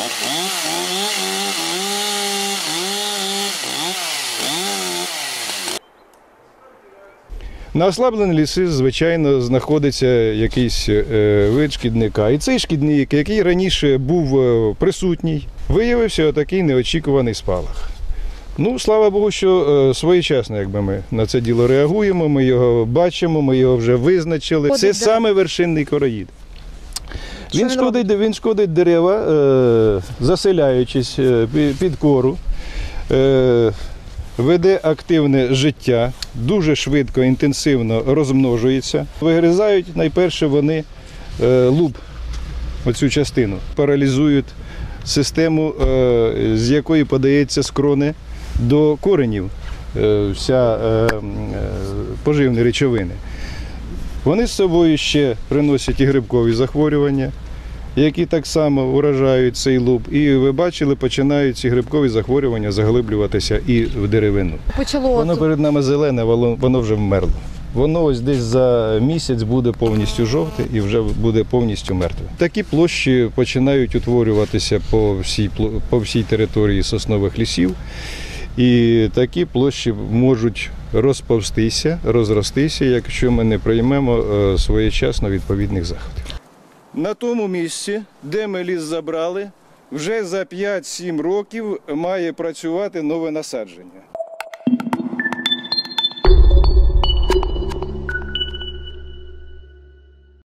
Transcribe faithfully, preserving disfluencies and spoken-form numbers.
На ослаблені ліси, звичайно, знаходиться якийсь вид шкідника. І цей шкідник, який раніше був присутній, виявився отакий неочікуваний спалах. Ну, слава Богу, що своєчасно, якби ми на це діло реагуємо, ми його бачимо, ми його вже визначили. Це саме вершинний короїд. Він шкодить, він шкодить дерева, заселяючись під кору. Веде активне життя, дуже швидко, інтенсивно розмножується. Вигризають найперше вони луб, оцю частину, паралізують систему, з якої подається з крони до коренів вся поживні речовини. Вони з собою ще приносять і грибкові захворювання, які так само уражають цей луб. І ви бачили, починають ці грибкові захворювання заглиблюватися і в деревину. Почало. Воно перед нами зелене, воно вже вмерло. Воно ось десь за місяць буде повністю жовте і вже буде повністю мертве. Такі площі починають утворюватися по всій, по всій території соснових лісів. І такі площі можуть розповстися, розростися, якщо ми не приймемо своєчасно відповідних заходів. На тому місці, де ми ліс забрали, вже за п'ять-сім років має працювати нове насадження.